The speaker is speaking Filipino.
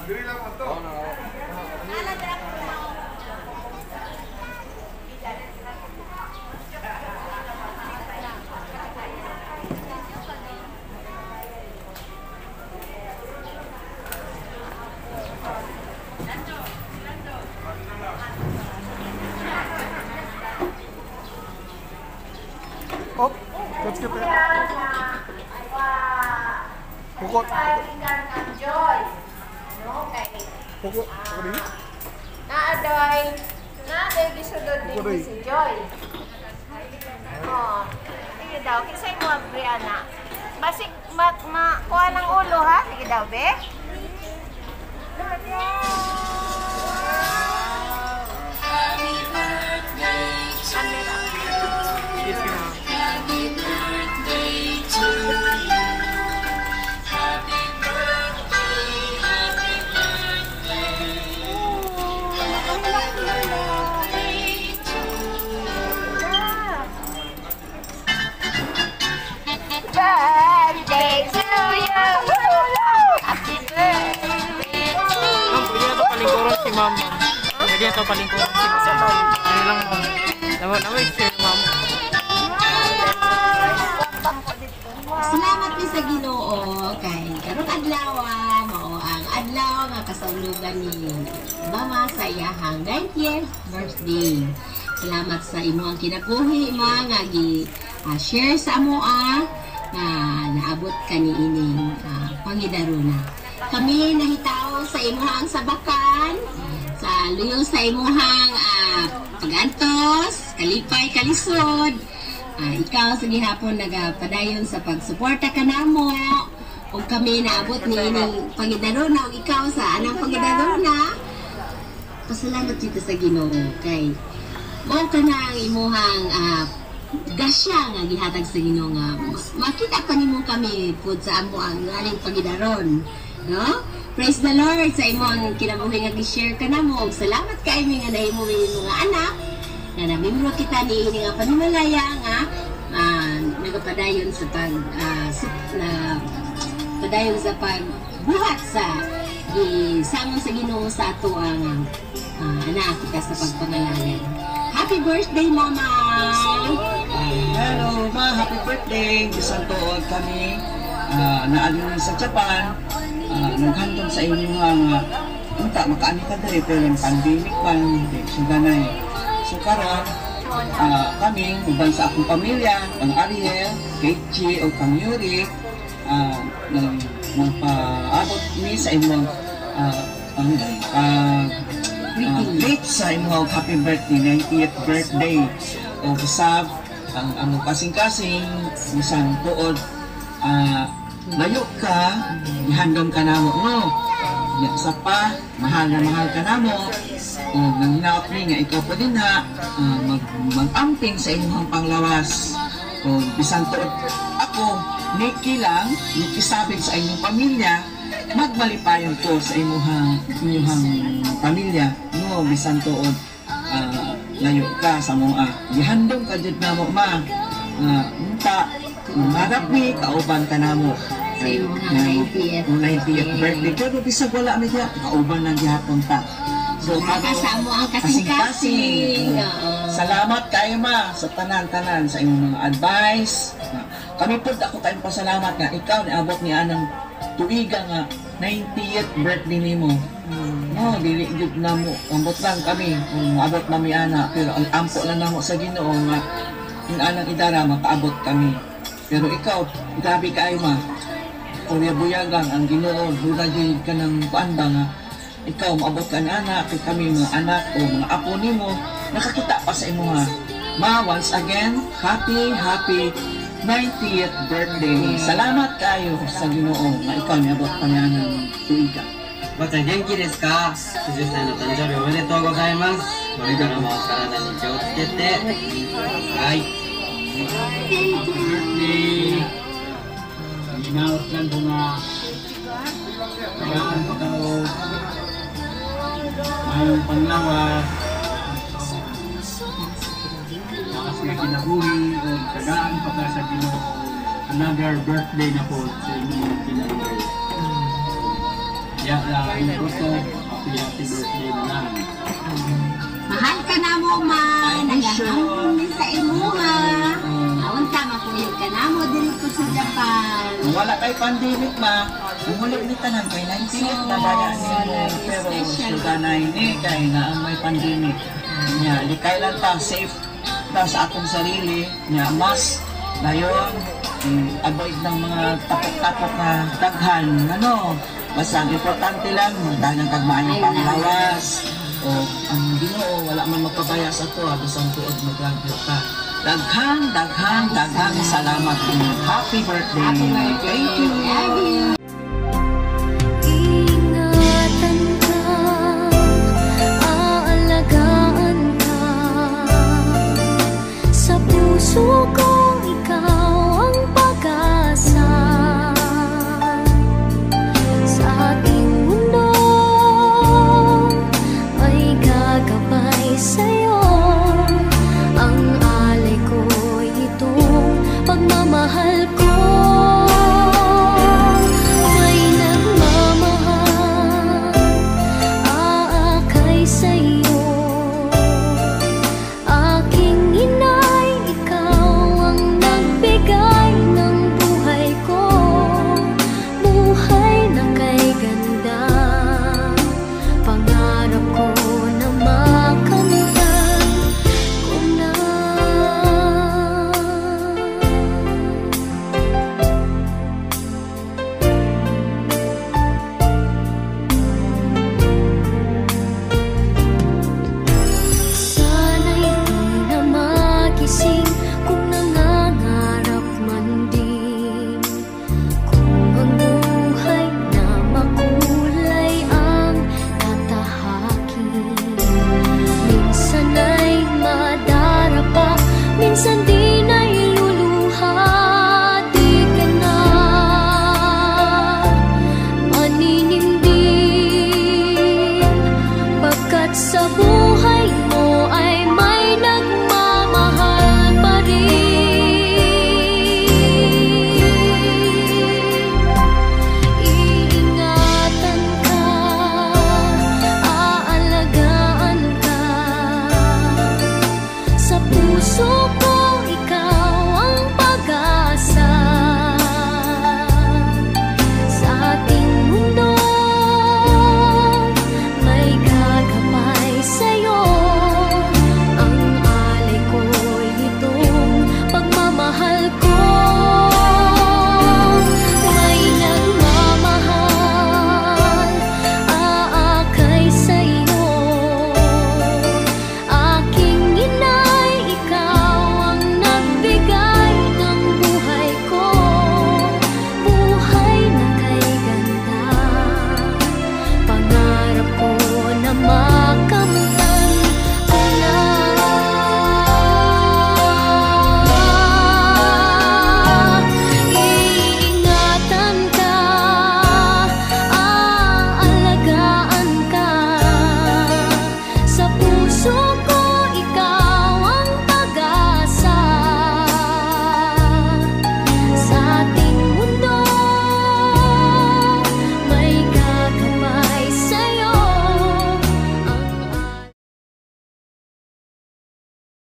Oh, let's get that. Pukot. Joyce. No, kay. Pukot. Apa ni? Naadoy. Naadoy gisudod din si Joy. Oh. Sige daw, kisay mo Brianna. Basik kuha ng ulo ha. Sige daw, be. Birthday to you. Happy birthday. Pwede na ito palingkuran si ma'am. Pwede na ito palingkuran si ma'am. Ano lang ma'am. Naman i-share ma'am. Salamat ni sa Ginoo kay karong adlaw mao ang adlaw nga kasaulogan ni Mama sa iyahang 90th birthday. Salamat sa imo ang kinabuhi nga gi-share sa amoa nga naabot kani ining pangidaruna. Kami nahitaw sa imuhang sabakan, sa luyo sa imuhang pagantos, kalipay, kalisod. Ikaw sa gihapon nagapadayon sa pagsuporta kanamo. Ug kami naabot ni ining pangidaruna ug ikaw sa anang pangidaruna. Pasalamat dito sa Ginoo kay mao kana ang imuhang gasya nga gihatag sa Ginoo nga makita pa nimo kami pud sa amo ang aning pagidaron, no? Praise the Lord sa imong kinabuhi nga gi-share ka namo. Salamat kay mi nga nahimo mi mga anak nga namimro kita ni ini nga panimalaya nga nagapadayon sa padayon sa pagbuhat sa gisamon sa Ginoo sa ato ang anak kita sa pagpangalanan. Happy birthday, Mama! Hello, Ma! Happy birthday! Isang tuod kami naalin sa Japan. Naghantong sa inyo nga unta, makaani ka dali pero yung pandemic pa, hindi ganay. So karon kami, ubang sa akong pamilya, ang Ariel, Keiji o kang Yuri, nagpaabot ni sa inyong late sa inyong happy birthday, 90th birthday. O usab ang among kasing-kasing isang tuod layo ka, ihandom ka namo, no? Sa pa, mahal na mahal ka namo. O nanginaot ni nga ikaw pa din ha, mag-amping sa inyong panglawas. O bisan tuod ako, Nikki lang, nakisabit sa inyong pamilya, magmalipayon ko sa inyong pamilya, no? Bisan tuod layo ka sa mga gihandom ka dyan na mo, ma. Unta, marapi, kauban ka na mo. Sa imong 90th birthday. Pero bisag wala may diya, kauban lang gihapon ta. So, kasama ang kasing-kasing. Salamat kayo, ma, sa tanan-tanan, sa inyong mga advice. Kami po ako kayong pasalamat nga ikaw niabot ni anang tuiga nga 90th birthday nimo. No, dili jud na mo ambot lang kami abot mami ana pero ang ampo lang namo sa Ginoo nga yung anang idara makaabot kami. Pero ikaw grabe kaayo ma. Buyagang ang Ginoo dura jud ka ng kuanda nga ikaw maabot ka na anak kami mga anak o mga apo nimo nakakita pa sa imo ha. Ma, once again, happy 90th birthday. Salamat kayo sa Ginoo nga ikaw niabot pa niya ng tuiga. おばあちゃん元気ですか？ 90歳の誕生日おめでとうございます。これからもお体に気をつけてはい。 birthday. Inaot lang ko nga kailangan ko daw mayroong panglawas lakas na kinabuhi o tagaan pa ka sa Ginoo. Another birthday na po sa inyong kinabuhi. Kaya lang Ang gusto, happy birthday na lang. Mahal ka na mo, man. Nagahangin ni sa imuha. Aunta, mapuyod ka na mo dito sa Japan. Kung wala kay pandemic ma, umulit ni tanan kay 98 na daya niyo. Pero suganay ni kay na ang may pandemic. Nya, likay lang ta, safe ta sa atong sarili. Nya, mas dayon, avoid ng mga tapok-tapok na daghan. Ano, basta ang importante lang, dagang kagmaayong panglawas. O ang Ginoo wala man magpabaya sa to, bisan tuod maglanggit ka. Daghang salamat. Happy birthday. Happy birthday. Thank you. Love you.